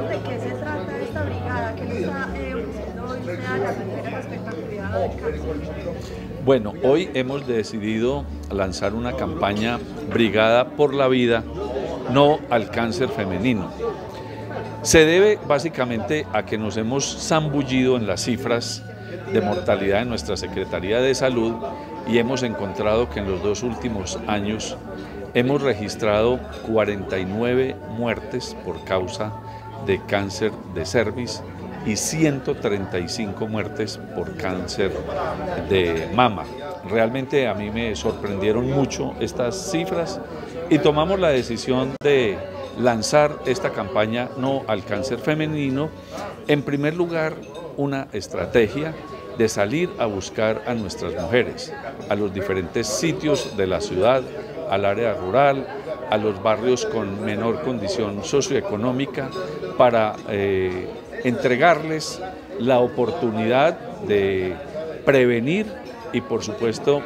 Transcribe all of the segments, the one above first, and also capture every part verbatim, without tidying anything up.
Cuéntenos de qué se trata esta brigada, qué le está eh, ofreciendo hoy usted a las mujeres respecto al cuidado del cáncer. Bueno, hoy hemos decidido lanzar una campaña Brigada por la Vida, no al cáncer femenino. Se debe básicamente a que nos hemos zambullido en las cifras de mortalidad de nuestra Secretaría de Salud y hemos encontrado que en los dos últimos años hemos registrado cuarenta y nueve muertes por causa de cáncer de cervix y ciento treinta y cinco muertes por cáncer de mama. Realmente a mí me sorprendieron mucho estas cifras y tomamos la decisión de lanzar esta campaña no al cáncer femenino. En primer lugar, una estrategia de salir a buscar a nuestras mujeres, a los diferentes sitios de la ciudad, al área rural, a los barrios con menor condición socioeconómica, para eh, entregarles la oportunidad de prevenir y, por supuesto,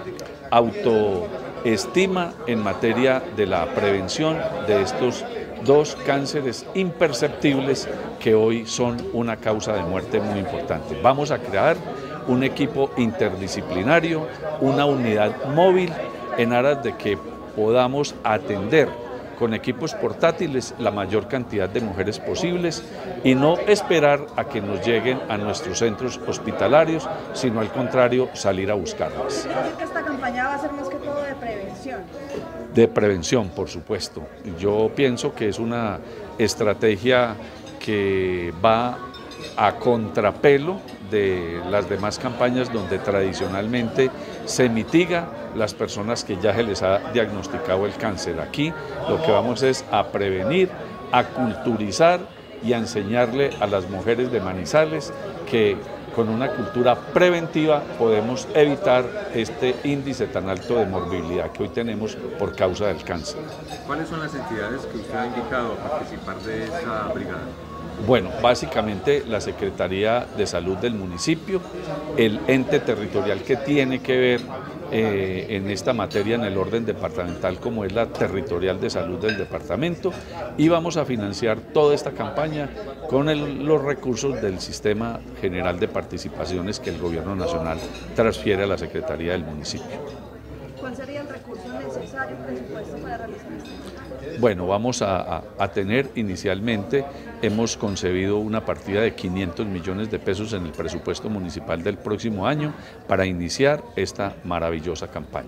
autoestima en materia de la prevención de estos dos cánceres imperceptibles que hoy son una causa de muerte muy importante. Vamos a crear un equipo interdisciplinario, una unidad móvil en aras de que podamos atender con equipos portátiles la mayor cantidad de mujeres posibles y no esperar a que nos lleguen a nuestros centros hospitalarios, sino al contrario, salir a buscarlas. ¿Quiere decir que esta campaña va a ser más que todo de prevención? De prevención, por supuesto. Yo pienso que es una estrategia que va a contrapelo de las demás campañas donde tradicionalmente se mitiga las personas que ya se les ha diagnosticado el cáncer. Aquí lo que vamos es a prevenir, a culturizar y a enseñarle a las mujeres de Manizales que con una cultura preventiva podemos evitar este índice tan alto de morbilidad que hoy tenemos por causa del cáncer. ¿Cuáles son las entidades que usted ha invitado a participar de esta brigada? Bueno, básicamente la Secretaría de Salud del municipio, el ente territorial que tiene que ver eh, en esta materia en el orden departamental como es la Territorial de Salud del departamento, y vamos a financiar toda esta campaña con el, los recursos del Sistema General de Participaciones que el Gobierno Nacional transfiere a la Secretaría del municipio. ¿Cuál sería el recurso necesario, presupuesto para realizar esta campaña? Bueno, vamos a, a, a tener inicialmente, hemos concebido una partida de quinientos millones de pesos en el presupuesto municipal del próximo año para iniciar esta maravillosa campaña.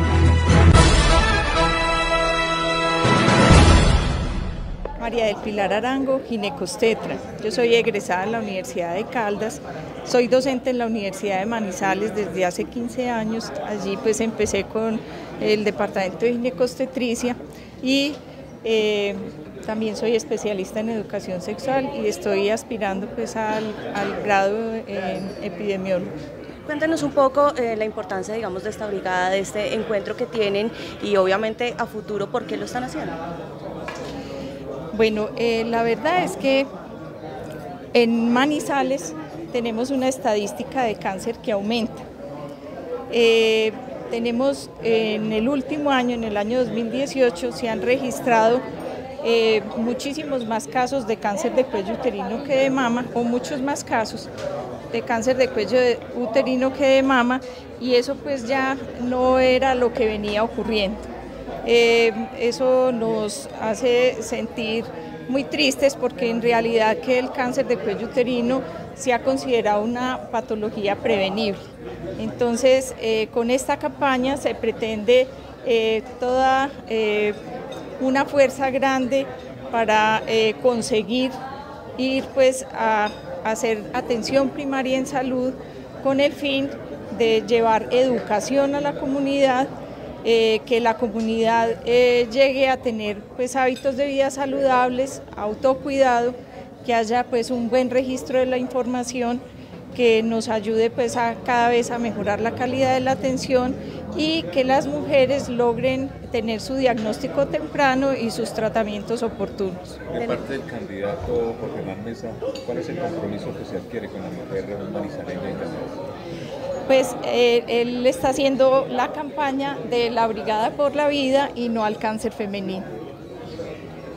María del Pilar Arango, ginecostetra. Yo soy egresada en la Universidad de Caldas, soy docente en la Universidad de Manizales desde hace quince años. Allí pues empecé con el departamento de ginecostetricia y eh, también soy especialista en educación sexual y estoy aspirando pues al, al grado en epidemiólogo. Cuéntenos un poco eh, la importancia, digamos, de esta brigada, de este encuentro que tienen y obviamente a futuro, ¿por qué lo están haciendo? Bueno, eh, la verdad es que en Manizales tenemos una estadística de cáncer que aumenta. Eh, tenemos eh, en el último año, en el año dos mil dieciocho, se han registrado eh, muchísimos más casos de cáncer de cuello uterino que de mama, o muchos más casos de cáncer de cuello uterino que de mama, y eso pues ya no era lo que venía ocurriendo. Eh, eso nos hace sentir muy tristes porque en realidad que el cáncer de cuello uterino se ha considerado una patología prevenible. Entonces, eh, con esta campaña se pretende eh, toda eh, una fuerza grande para eh, conseguir ir pues a, a hacer atención primaria en salud con el fin de llevar educación a la comunidad, Eh, que la comunidad eh, llegue a tener pues hábitos de vida saludables, autocuidado, que haya pues un buen registro de la información que nos ayude pues a cada vez a mejorar la calidad de la atención y que las mujeres logren tener su diagnóstico temprano y sus tratamientos oportunos. De parte del candidato Jorge Hernán Mesa, ¿cuál es el compromiso que se adquiere con la mujer manizaleña y casadas? Pues eh, él está haciendo la campaña de la Brigada por la Vida y no al cáncer femenino.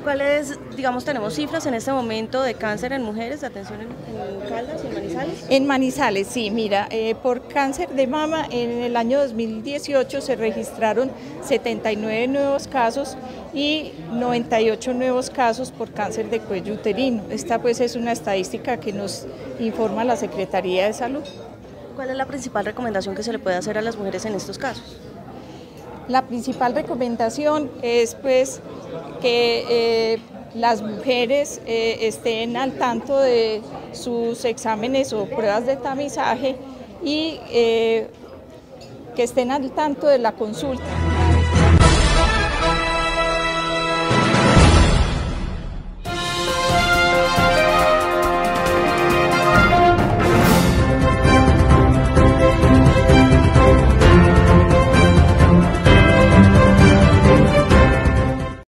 ¿Cuáles, digamos, tenemos cifras en este momento de cáncer en mujeres, de atención en, en Caldas y en Manizales? En Manizales, sí, mira, eh, por cáncer de mama en el año dos mil dieciocho se registraron setenta y nueve nuevos casos y noventa y ocho nuevos casos por cáncer de cuello uterino. Esta pues es una estadística que nos informa la Secretaría de Salud. ¿Cuál es la principal recomendación que se le puede hacer a las mujeres en estos casos? La principal recomendación es pues que eh, las mujeres eh, estén al tanto de sus exámenes o pruebas de tamizaje y eh, que estén al tanto de la consulta.